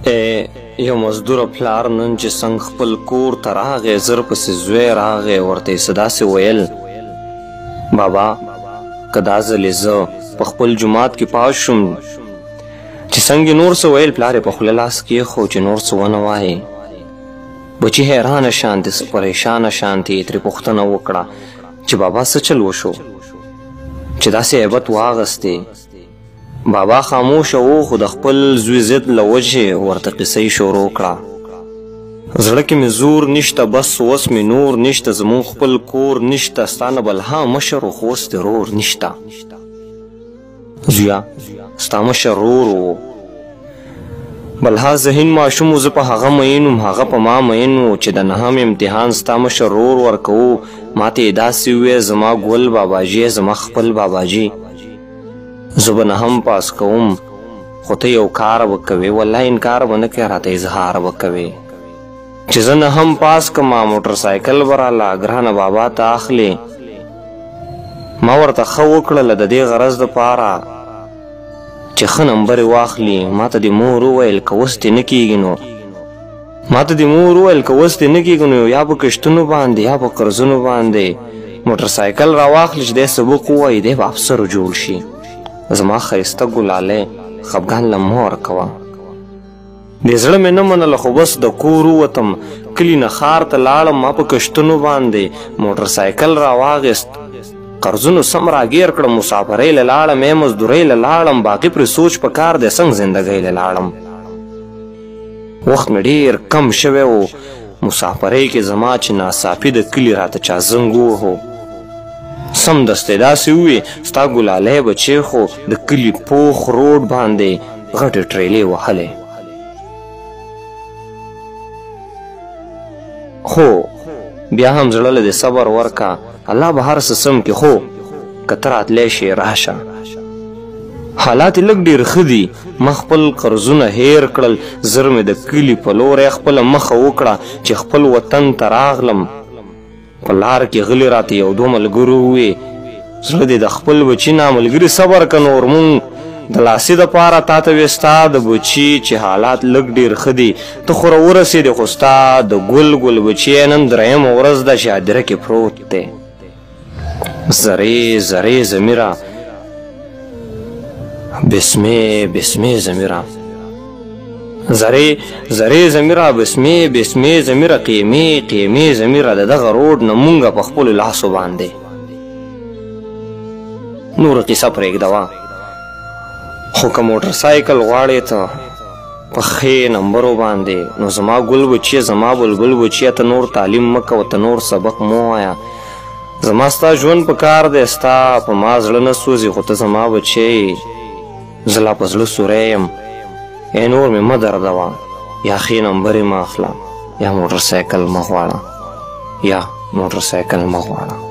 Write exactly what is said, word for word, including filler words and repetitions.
یو مزدور پلار نن چې څنګه خپل کور ته راغی زر پسې زوی راغی ورته یې څه داسې ویل بابا که دا ځلې زه په خپل جومات کې پاس شوم چې څنګه نور څه ویل پلار یې په خوله لاس کېښود چې نور څه ونه وایې بچي حیرانه شانتې څه پریشانه شانتې یې ترې پوښتنه وکړه چې بابا څه چل وشو چې داسې عیبت واغستې بابا خاموشه و خو د خپل زوی ضد له وجې ورته قصه یې شروع کړه زړه کې مې زور نشته بس اوس مې نور نشته زموږ خپل کور نشته ستا نه بل ها مشر خو اوس دې رور نشته زویه ستا مشر رور و بلها ذهین ماشوم و زه په هغه مین وم هغه په ما مین و چې د نهم امتحان ستا مشر رور ورکوو ما ته یې داسې وویل زما ګل باباجي زما خپل باباجي زه به نهم پاس کوم خو ته یو کار به کوې والله انکار به نه کوې راته اظهار به کوې چې زه نهم پاس کما موټر سایکل به راله ګرانه بابا ته اخلې ما ورته ښه وکړله د دې غرض دپاره چې ښه نمبرې واخلي ما ته د مور وویل که اوس دې نه کېږي نو ما ته د مور وویل که اوس دې نه کېږي نو یا په کښتونو باندې یا په قرضونو باندې موټر سایکل راواخلي چې دی سبق ووایي دی به افسر جوړ شي زما ښایسته ګلالی خفګان له مه ورکوه دې زړه مې نه منله خو بس د کور ووتم کلي نه ښار ته لاړم ما په کښتونو باندې موټر سایکل راواغېست قرضونو سم راګیر کړم مسافرۍ له لاړم ای مزدورۍ له لاړم باقي پرې سوچ په کار دی څنګه زندګۍ له لاړم وخت مې ډېر کم شوی و مسافرۍ کې زما چې ناڅاپي د کلي راته چا زنګ ووهو سم دستې داسې ووې ستا ګلالی بچی خو د کلي پوخ روډ باندې غټې ټریلې وهلې خو بیا هم زړه له دې صبر ورکه الله به هر څه سم کې خو که ته راتلی شې راشه حالات یې لږ ډېر ښه دي ما خپل قرضونه هیر کړل زر مې د کلي په لوری خپله مخه وکړه چې خپل وطن ته راغلم په لار کې غلي راته یو دوه ملګرو ووې زړه دې د خپل بچي نه ملګري صبر که نور مونږ د لاسي دپاره تا ته وې ستا د بچي چې حالات لږ ډېر ښه دي ته خو راورسېدې خو ستا د ګل ګل بچي نن درېیمه ورځ ده چې هدیره کې پروت دی زرې زرې ضمیره بسمې بسمې ضمیره زرې زرې ضمیره بسمې بسمې ضمیره قیمې قیمې ضمیره د دغه روډ نه مونږه په خپلو لاسو باندې نوره قیصه پرېږدوه خو که موټر سایکل غواړې ته په ښې نمبرو باندې نو زما ګل بچیه زما بلبل بچیه ته نور تعلیم مه کوه ته نور سبق مه وایه زما ستا ژوند په کار دی ستا په ما زړه نه سوځي خو ته زما بچی زه لا په زړه سوری یم ای نور مې مه دردوه یا ښې نمبرې مه اخله یا موټر سایکل مه غواړه یا موټر سایکل مه غواړه